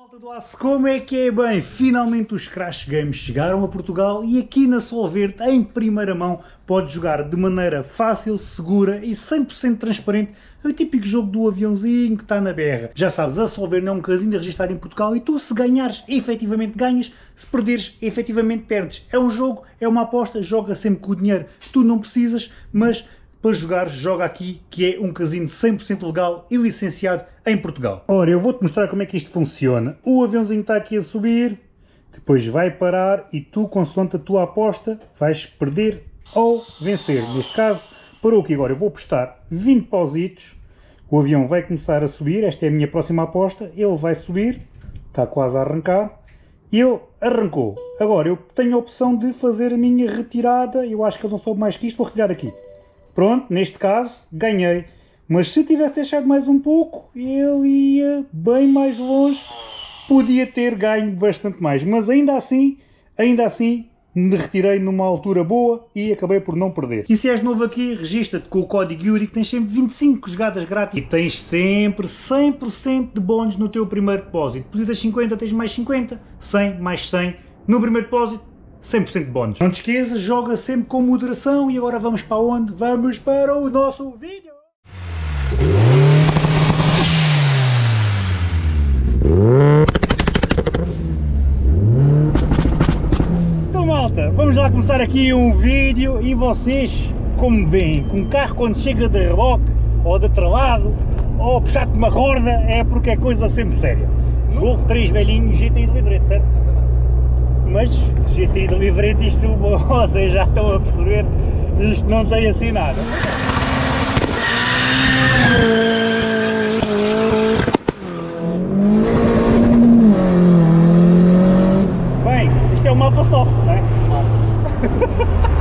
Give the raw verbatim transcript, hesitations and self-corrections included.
Malta do Aço, como é que é? Bem, finalmente os Crash Games chegaram a Portugal e aqui na Solverde, em primeira mão, podes jogar de maneira fácil, segura e cem por cento transparente o típico jogo do aviãozinho que está na berra. Já sabes, a Solverde é um casino registrado em Portugal e tu, se ganhares, efetivamente ganhas, se perderes, efetivamente perdes. É um jogo, é uma aposta, joga sempre com o dinheiro que tu não precisas, mas para jogar, joga aqui, que é um casino cem por cento legal e licenciado em Portugal. Ora, eu vou-te mostrar como é que isto funciona. O aviãozinho está aqui a subir, depois vai parar e tu, consoante a tua aposta, vais perder ou vencer. Neste caso, parou aqui agora. Eu vou apostar vinte pausitos, o avião vai começar a subir, esta é a minha próxima aposta, ele vai subir, está quase a arrancar, e ele arrancou. Agora, eu tenho a opção de fazer a minha retirada, eu acho que ele não soube mais que isto, vou retirar aqui. Pronto, neste caso, ganhei. Mas se tivesse deixado mais um pouco, ele ia bem mais longe, podia ter ganho bastante mais. Mas ainda assim, ainda assim, me retirei numa altura boa e acabei por não perder. E se és novo aqui, registra-te com o código Yuri, que tens sempre vinte e cinco jogadas grátis. E tens sempre cem por cento de bónus no teu primeiro depósito. Depositas cinquenta, tens mais cinquenta, cem mais cem no primeiro depósito. cem por cento de bónus. Não te esqueças, joga sempre com moderação e agora vamos para onde? Vamos para o nosso vídeo! Então malta, vamos lá começar aqui um vídeo e vocês, como veem, com um carro quando chega de reboque ou de tralado ou puxar-te uma corda é porque é coisa sempre séria. Golf três velhinho, G T I de livrete, certo? Mas G T I de livrete, isto vocês já estão a perceber, isto não tem assim nada. Bem, isto é um mapa soft, não é?